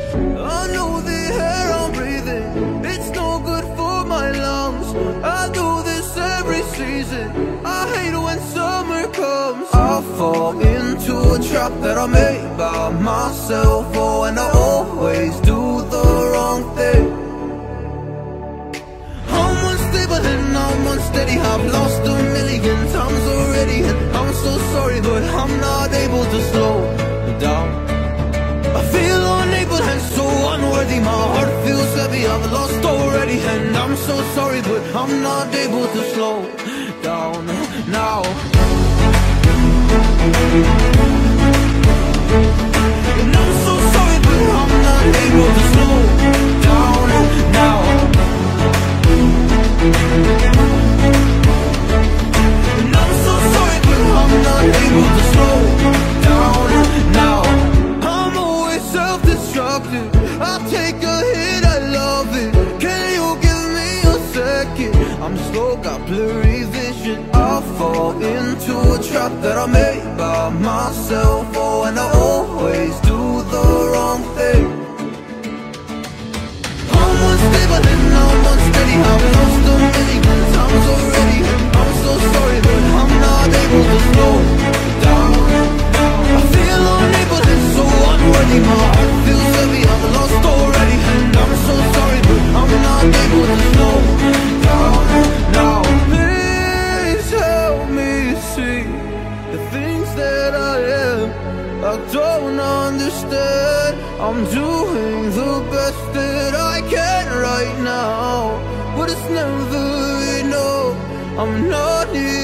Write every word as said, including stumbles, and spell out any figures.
I know the air I'm breathing, it's no good for my lungs. I do this every season, I hate when summer comes. I fall into a trap that I made by myself. Oh, and I always do the wrong thing. I'm unstable and I'm unsteady, I've lost a million times already, and I'm so sorry, but I'm not able to slow down. I feel unable and so unworthy, my heart feels heavy, I've lost already, and I'm so sorry, but I'm not able to slow down now. And I'm so sorry, but I'm not able to slow down now. And I'm so sorry, but I'm not able to slow down now. I'm always self-destructive, I take a hit, I love it. Can you give me a second? I'm slow, got blurry vision. I fall into a trap that I made by myself. Oh, and I always do the wrong thing. I'm unstable and I'm unsteady, I've lost a million times already, and I'm so sorry, but I'm not able to slow down. I feel unable and so unworthy, my heart feels heavy, I've lost already, and I'm so sorry, but I'm not able to slow down now. Please help me see the things that I am, I don't understand. I'm doing the best that I can right now, but it's never enough. I'm not here